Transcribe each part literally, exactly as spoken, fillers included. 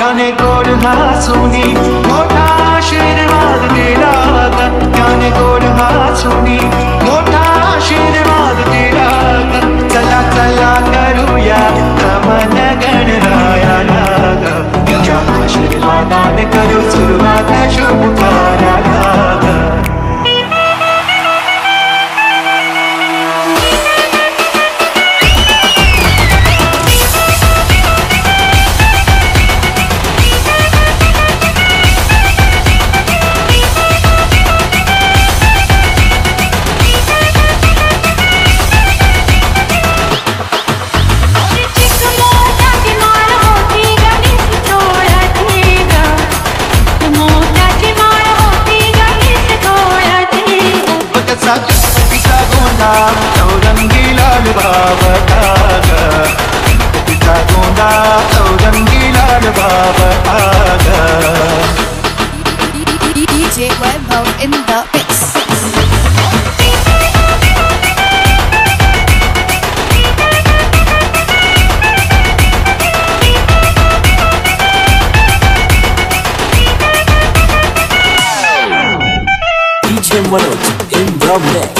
त्याने गोड हसूनी मोठा आशीर्वाद दिला ग, त्याने गोड हसूनी मोठा आशीर्वाद दिला ग. चला चला करूया नमन गणरायाला ग, त्याच्या आशीर्वादाने करू सुरुवात शुभ कार्याला ग. तिचा गोंडा चौरंगी लाल बाबा ग, तिचा गोंडा चौरंगी लाल बाबा ग. D J Webbo in the mix. D J Manoj in the mix.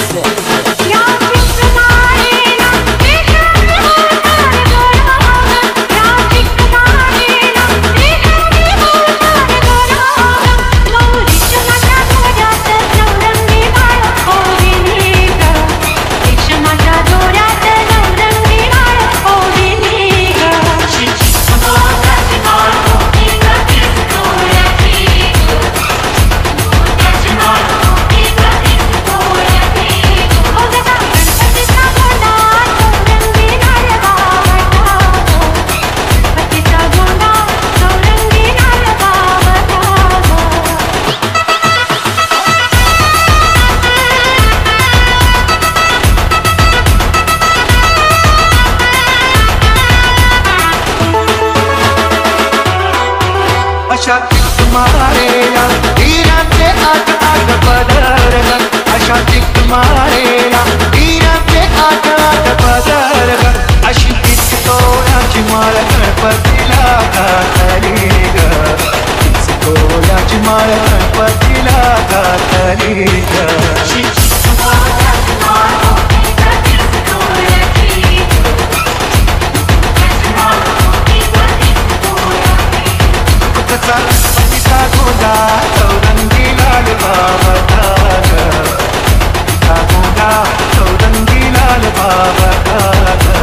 अशा चिक मारेला हीराचे आठ आठ पदर ग, अशा चिक मारेला हीराचे आठ आठ पदर ग. अशी तीच तोळ्याची माळ गणपतीला घातली ग, तीच तोळ्याची माळ गणपतीला घातली ग. तिचा गोंडा चौरंगी लाल बाबा ग, तिचा गोंडा चौरंगी लाल बाबा ग.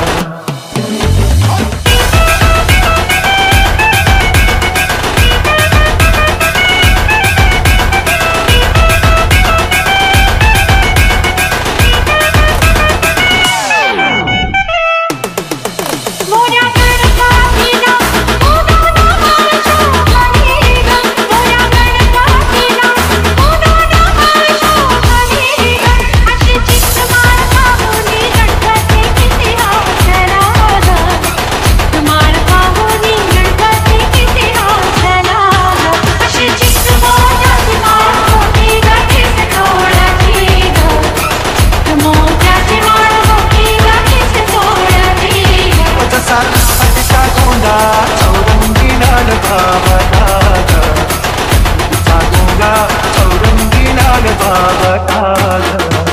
तिचा गोंडा चौरंगी लाल बाबा ग, तिचा गोंडा चौरंगी लाल बाबा ग.